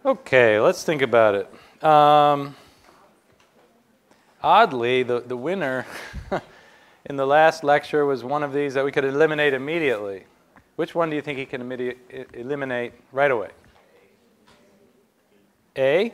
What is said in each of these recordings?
Okay, let's think about it. Oddly, the winner in the last lecture was one of these that we could eliminate immediately. Which one do you think he can eliminate right away? A?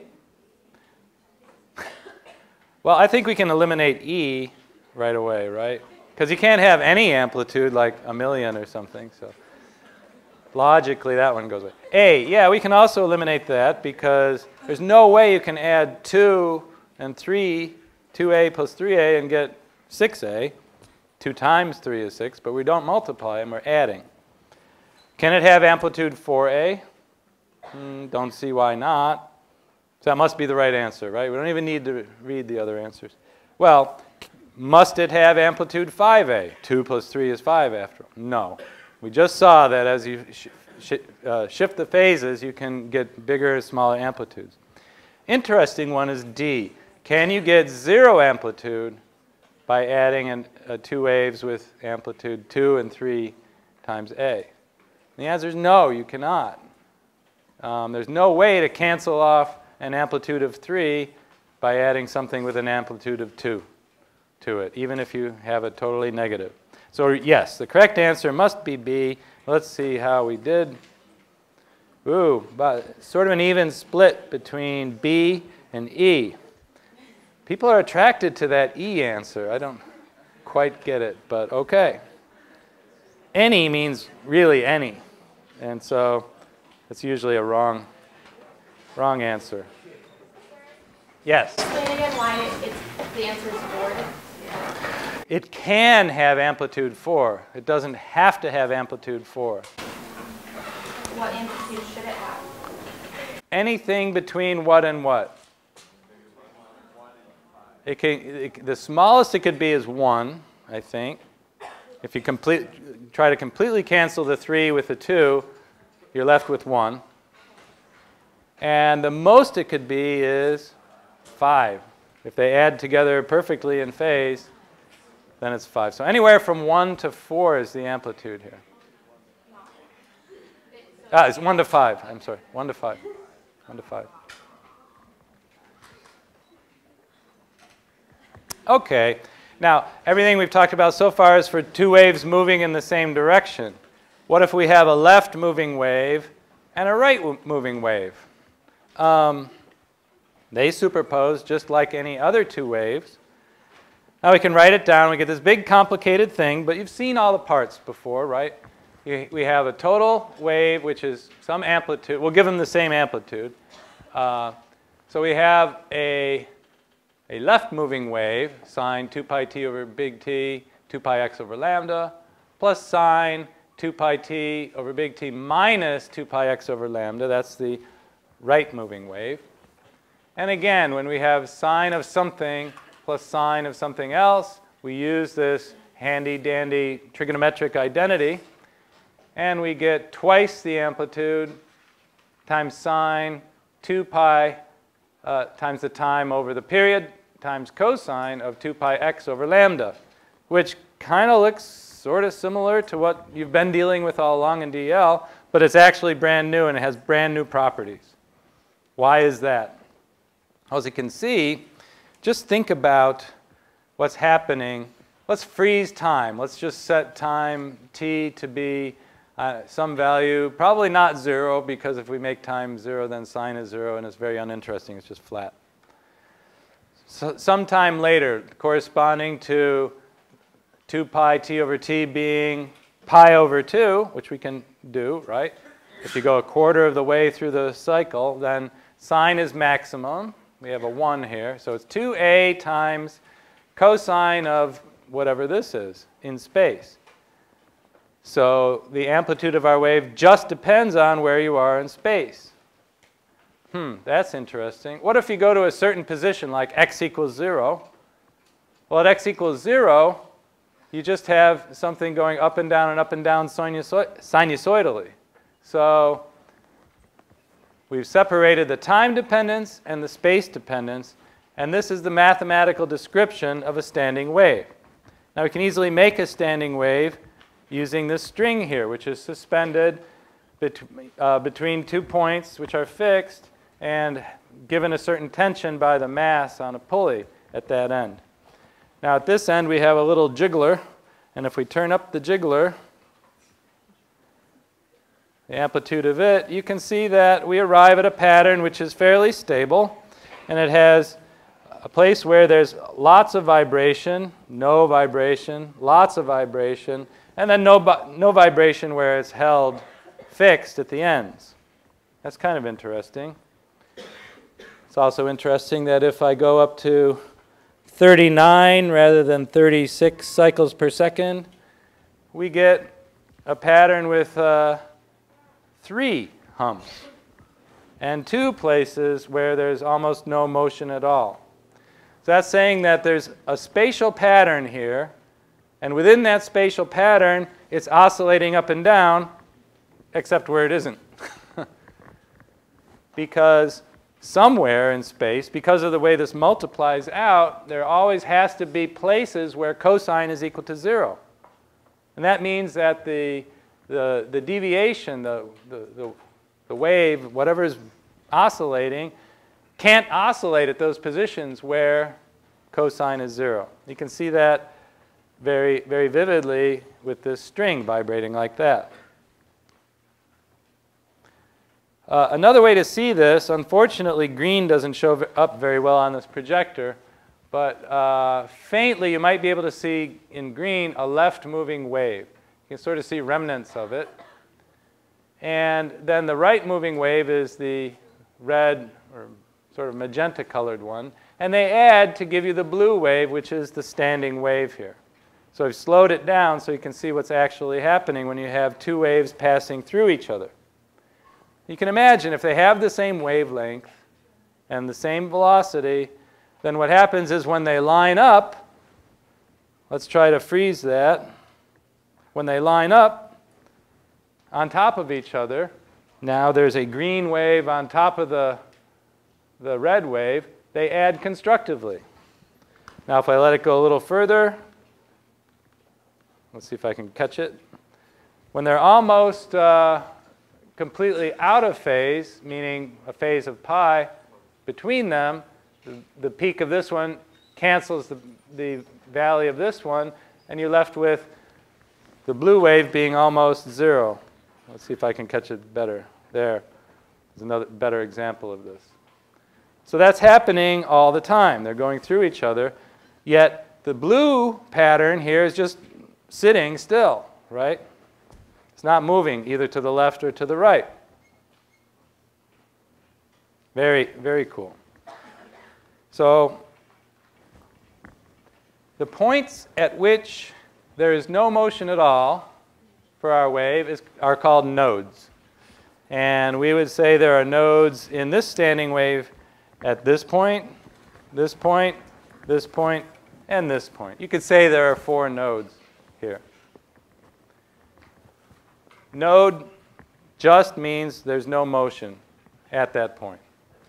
Well, I think we can eliminate E right away, right? Because you can't have any amplitude like a million or something. So logically, that one goes away. A, yeah, we can also eliminate that because there's no way you can add 2 and 3, 2a plus 3a, and get 6a. 2 times 3 is 6, but we don't multiply them, we're adding. Can it have amplitude 4a? Don't see why not. So that must be the right answer, right? We don't even need to read the other answers. Well, must it have amplitude 5a? 2 plus 3 is 5 after all. No. We just saw that as you shift the phases, you can get bigger or smaller amplitudes. Interesting one is D. Can you get 0 amplitude by adding 2 waves with amplitude 2 and 3 times A? And the answer is no, you cannot. There's no way to cancel off an amplitude of 3 by adding something with an amplitude of 2 to it, even if you have it totally negative. So yes, the correct answer must be B. Let's see how we did. Ooh, but sort of an even split between B and E. People are attracted to that E answer. I don't quite get it, but okay. Any means really any. And so it's usually a wrong answer. Yes? Explain again why the answer is 4. It can have amplitude 4. It doesn't have to have amplitude 4. What amplitude should it have? Anything between what and what? The smallest it could be is 1, I think. If you try to completely cancel the 3 with the 2, you're left with 1. And the most it could be is 5. If they add together perfectly in phase, then it's 5. So anywhere from 1 to 4 is the amplitude here. It's 1 to 5. I'm sorry, 1 to 5. 1 to 5. Okay. Now, everything we've talked about so far is for 2 waves moving in the same direction. What if we have a left moving wave and a right moving wave? They superpose just like any other 2 waves. Now we can write it down. We get this big complicated thing, but you've seen all the parts before, right? We have a total wave, which is some amplitude. We'll give them the same amplitude. So we have a left moving wave, sine 2 pi t over big T, 2 pi x over lambda, plus sine 2 pi t over big T minus 2 pi x over lambda. That's the right moving wave. And again, when we have sine of something plus sine of something else, we use this handy-dandy trigonometric identity, and we get twice the amplitude times sine 2 pi times the time over the period times cosine of 2 pi x over lambda, which kind of looks sort of similar to what you've been dealing with all along in DL, but it's actually brand new and it has brand new properties. Why is that? Well, as you can see, just think about what's happening. Let's freeze time. Let's just set time t to be some value, probably not 0, because if we make time 0, then sine is 0, and it's very uninteresting. It's just flat. So sometime later, corresponding to 2 pi t over t being pi over 2, which we can do, right? If you go a quarter of the way through the cycle, then sine is maximum. We have a 1 here. So it's 2a times cosine of whatever this is in space. So the amplitude of our wave just depends on where you are in space. That's interesting. What if you go to a certain position, like x equals 0? Well, at x equals 0, you just have something going up and down sinusoidally. So we've separated the time dependence and the space dependence, and this is the mathematical description of a standing wave. Now we can easily make a standing wave using this string here, which is suspended between 2 points which are fixed, and given a certain tension by the mass on a pulley at that end. Now at this end we have a little jiggler, and if we turn up the jiggler, the amplitude of it, you can see that we arrive at a pattern which is fairly stable, and it has a place where there's lots of vibration, no vibration, lots of vibration, and then no vibration where it's held fixed at the ends. That's kind of interesting. It's also interesting that if I go up to 39 rather than 36 cycles per second, we get a pattern with 3 humps and 2 places where there's almost no motion at all. So that's saying that there's a spatial pattern here, and within that spatial pattern, it's oscillating up and down, except where it isn't. Because somewhere in space, because of the way this multiplies out, there always has to be places where cosine is equal to 0. And that means that the deviation, the wave, whatever is oscillating, can't oscillate at those positions where cosine is 0. You can see that very, very vividly with this string vibrating like that. Another way to see this, unfortunately green doesn't show up very well on this projector, but faintly you might be able to see in green a left moving wave. You can sort of see remnants of it. And then the right moving wave is the red or sort of magenta colored one. And they add to give you the blue wave, which is the standing wave here. So I've slowed it down so you can see what's actually happening when you have 2 waves passing through each other. You can imagine if they have the same wavelength and the same velocity, then what happens is when they line up, let's try to freeze that. When they line up on top of each other, now there's a green wave on top of the red wave, they add constructively. Now if I let it go a little further, let's see if I can catch it. When they're almost completely out of phase, meaning a phase of pi between them, the peak of this one cancels the valley of this one, and you're left with the blue wave being almost 0. Let's see if I can catch it better. There's another better example of this. So that's happening all the time. They're going through each other, yet the blue pattern here is just sitting still, right? It's not moving either to the left or to the right. Very, very cool. So the points at which there is no motion at all for our wave are called nodes. And we would say there are nodes in this standing wave at this point, this point, this point, and this point. You could say there are 4 nodes here. Node just means there's no motion at that point.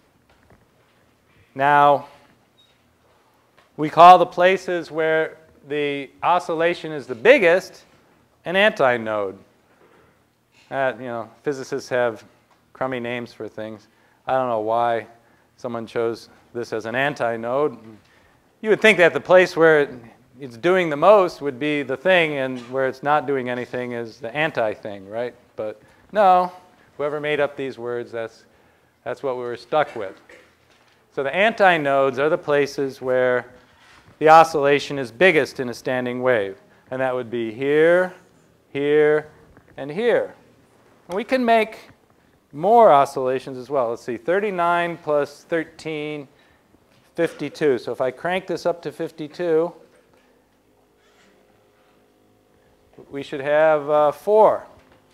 Now, we call the places where the oscillation is the biggest an antinode. Physicists have crummy names for things. I don't know why someone chose this as an antinode. You would think that the place where it's doing the most would be the thing, and where it's not doing anything is the anti-thing, right? But no, whoever made up these words, that's what we were stuck with. So the antinodes are the places where the oscillation is biggest in a standing wave. And that would be here, here, and here. And we can make more oscillations as well. Let's see, 39 plus 13, 52. So if I crank this up to 52, we should have 4.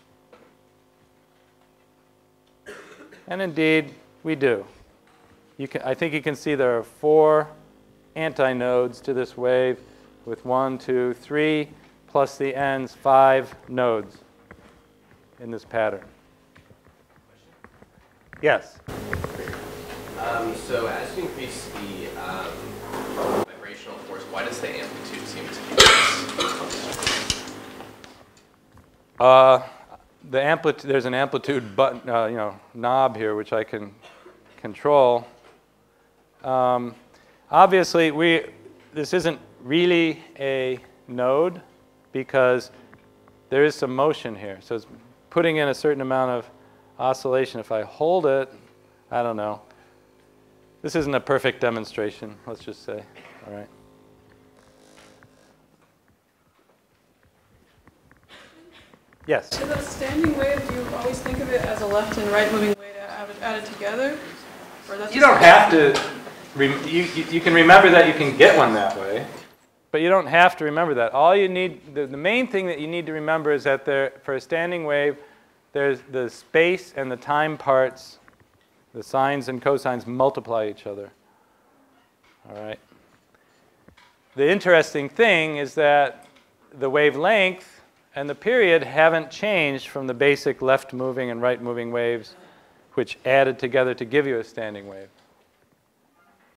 And indeed, we do. I think you can see there are 4 antinodes to this wave with 1, 2, 3, plus the ends, 5 nodes in this pattern. Yes? So as you increase the vibrational force, why does the amplitude seem to decrease? There's an amplitude button, knob here, which I can control. Obviously, this isn't really a node because there is some motion here. So it's putting in a certain amount of oscillation. If I hold it, I don't know. This isn't a perfect demonstration, let's just say. All right. Yes? So the standing wave, do you always think of it as a left and right moving wave added together? Or that's You don't have to, you can remember that you can get one that way, but you don't have to remember that. All you need, the main thing that you need to remember is that for a standing wave, there's the space and the time parts, the sines and cosines multiply each other. All right. The interesting thing is that the wavelength and the period haven't changed from the basic left-moving and right-moving waves, which added together to give you a standing wave.